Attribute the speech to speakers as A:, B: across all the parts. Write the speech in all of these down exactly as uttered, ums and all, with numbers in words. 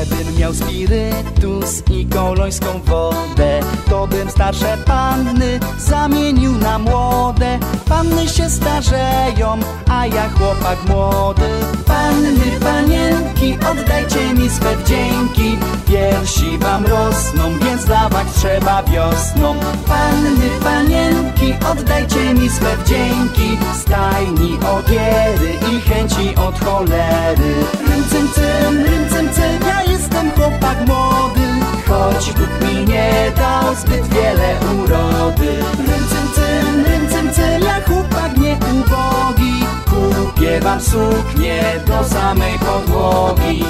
A: Żebym miał spirytus i kolońską wodę, to bym starsze panny zamienił na młode. Panny się starzeją, a ja chłopak młody. Panny, panienki, oddajcie mi swe wdzięki. Piersi wam rosną, więc dawać trzeba wiosną. Panny, panienki, oddajcie mi swe wdzięki. Stajni ogiery i chęci od cholery. Rym, cym, cym, rym, cym, cym, ja jestem chłopak młody, choć Bóg mi nie dał zbyt wiele urody. Rym, cym, cym, rym, cym, cym, ja chłopak nie ubogi, kupię wam suknię do samej podłogi.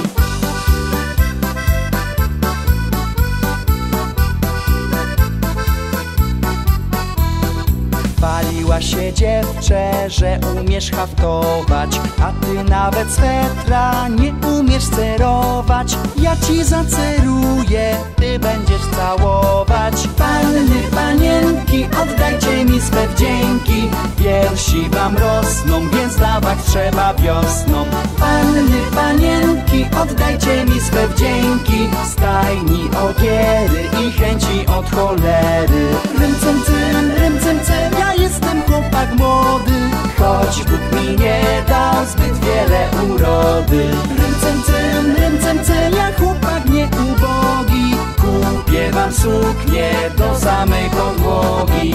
A: Chwaliła się dziewczę, że umiesz haftować, a ty nawet swetra nie umiesz cerować. Ja ci zaceruję, ty będziesz całować. Panny, panienki, oddajcie mi swe wdzięki. Piersi wam rosną, więc dawać trzeba wiosną. Panny, panienki, oddajcie mi swe wdzięki. Stajni ogiery i chęci od cholery. Rym, cym, cym, rym, cym, cym, ja jestem chłopak młody, choć Bóg mi nie dał zbyt wiele urody. Rym, cym, cym, rym, cym, cym, ja chłopak nie ubogi, kupię wam suknię do samej podłogi.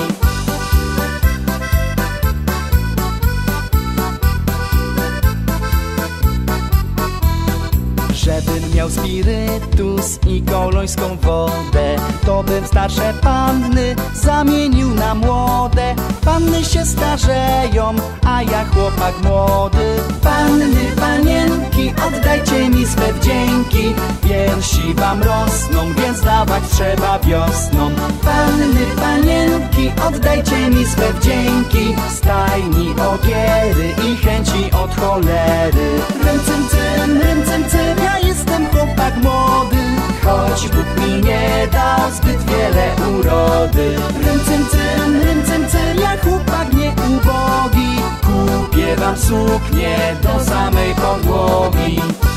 A: Żebym miał spirytus i kolońską wodę, to bym starsze panny zamienił na młode. Panny się starzeją, a ja chłopak młody. Panny, panienki, oddajcie mi swe wdzięki. Piersi wam rosną, więc dawać trzeba wiosną. Panny, panienki, oddajcie mi swe wdzięki. Stajni ogiery i chęci od cholery. Rym, cym, cym, rym, cym, cym, ja jestem chłopak młody, choć Bóg mi nie dał zbyt wiele urody. Rym, cym, cym, rym, cym, cym, ja chłopak nie ubogi, kupię wam suknię do samej podłogi.